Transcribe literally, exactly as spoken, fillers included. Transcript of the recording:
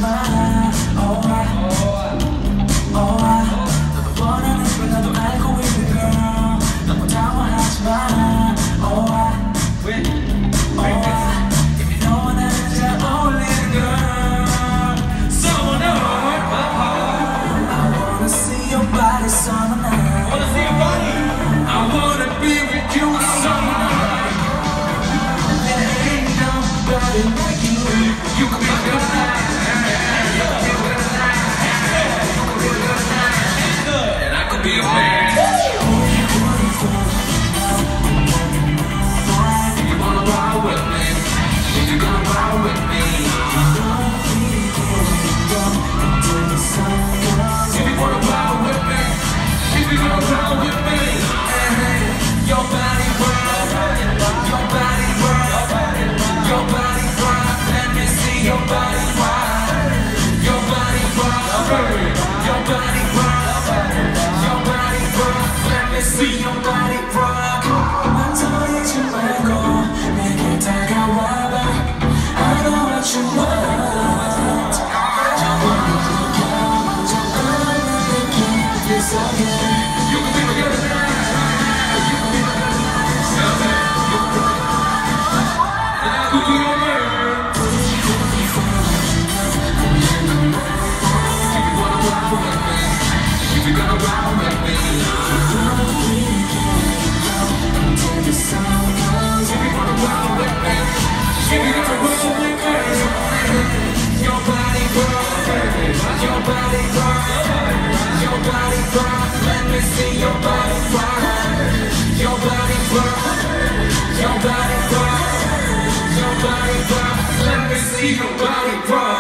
마. Alright, alright. 너도 원하는 걸 나도 알고 있는 girl. 너무 당황하지 마. Alright, alright. 이미 너와 나는 잘 어울리는 girl. Someone else. I wanna see your body some night. Wanna see your body? I wanna be with you some night. There ain't nobody like you. You can be good night. You can be good night. You can be good night. And I could be a man. If you wanna ride with me, if you're gonna ride with me, if you wanna ride with me, if you're gonna ride with me, your body rock, your body rock, your body rock. Let me see your body rock, your body rock, your body rock, your body rock. Let me see your body rock. 망설이지 말고 내게 다가와봐. I know what you want. 저번에 그렇게 먼저 떠나는 느낌 이상해. You can be my girl tonight. You can be my girl tonight. You can be my girl. And I could be your man. If you wanna ride with me, if you're gonna ride with me, if you wanna ride with me, if you're gonna ride with me, your body rock, your body rock, your body rock. Let me see your body rock, your body rock, your body rock, your body rock. Let me see your body rock.